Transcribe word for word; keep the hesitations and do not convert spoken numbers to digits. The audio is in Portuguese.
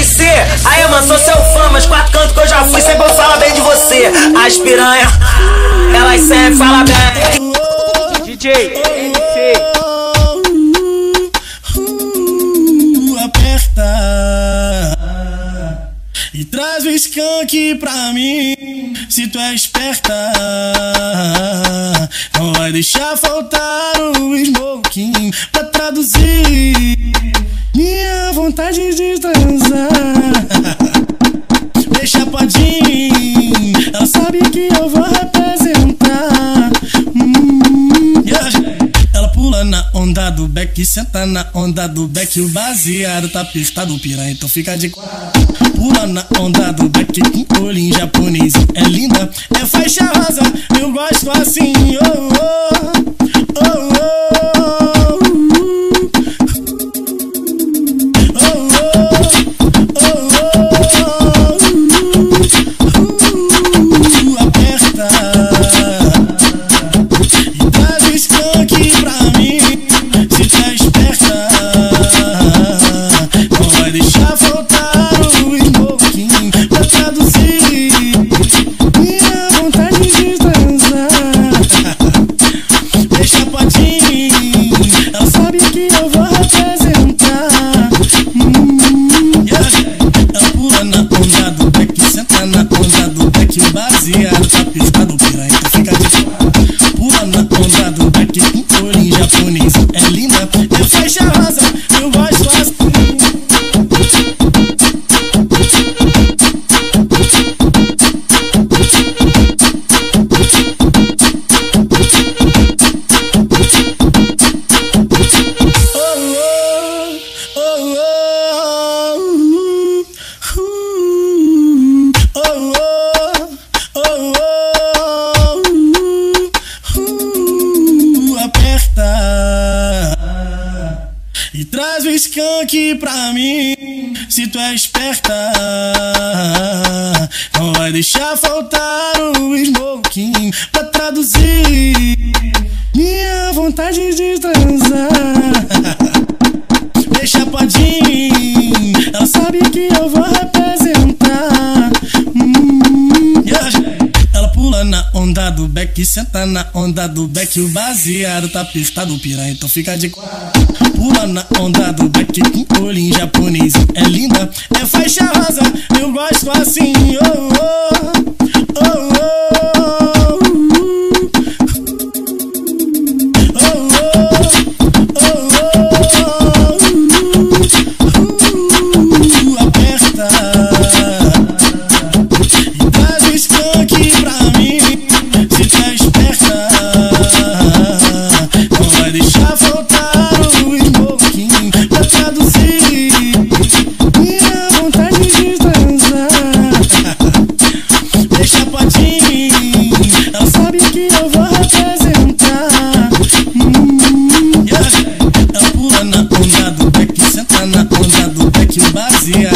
C. Aí, mano, sou seu fã, mas quatro cantos que eu já fui, sempre eu falo bem de você. As piranha, elas sempre falam bem. D J M C. Aperta e traz o skunk pra mim. Se tu é esperta, não vai deixar faltar o smoking pra traduzir minha vontade de transar. Deixa podinho, ela sabe que eu vou representar. hum, yeah. Ela pula na onda do back, senta na onda do back. O baseado tá apertado, piranha, então fica de quatro. Pula na onda do back, com olhinho japonês. É linda, é faixa rosa, eu gosto assim. Oh, oh, oh, oh, oh, oh, oh. Aperta e traz o skunk pra mim. Se tu é esperta, não vai deixar faltar o smoking pra traduzir minha vontade de transar. Deixa podinho, ela sabe que eu vou representar. hum, yeah. Ela pula na onda do back, senta na onda do back. O baseado tá apertado, piranha, então fica de quatro. Pula na onda do back, com olhinho japonês. É linda, é faixa rosa, eu gosto assim. E traz o skunk pra mim. Se tu é esperta, não vai deixar faltar o smoking pra traduzir minha vontade de transar. Deixa podinho, ela sabe que eu vou representar. hum, yeah. Ela pula na onda do back, senta na onda do back. O baseado tá apertado, piranha, então fica de quatro. Pula na onda do back, com olhinho japonês. É linda, é faixa rosa, eu gosto assim. Oh, oh, oh, oh, oh, oh, oh. Aperta e traz o skunk pra mim. Se tu é esperta, não vai deixar faltar o smoking pra traduzir minha vontade de transar. Deixa podinho, ela sabe que eu vou representar. hum, yeah. Ela pula na onda do back, senta na onda do back. O baseado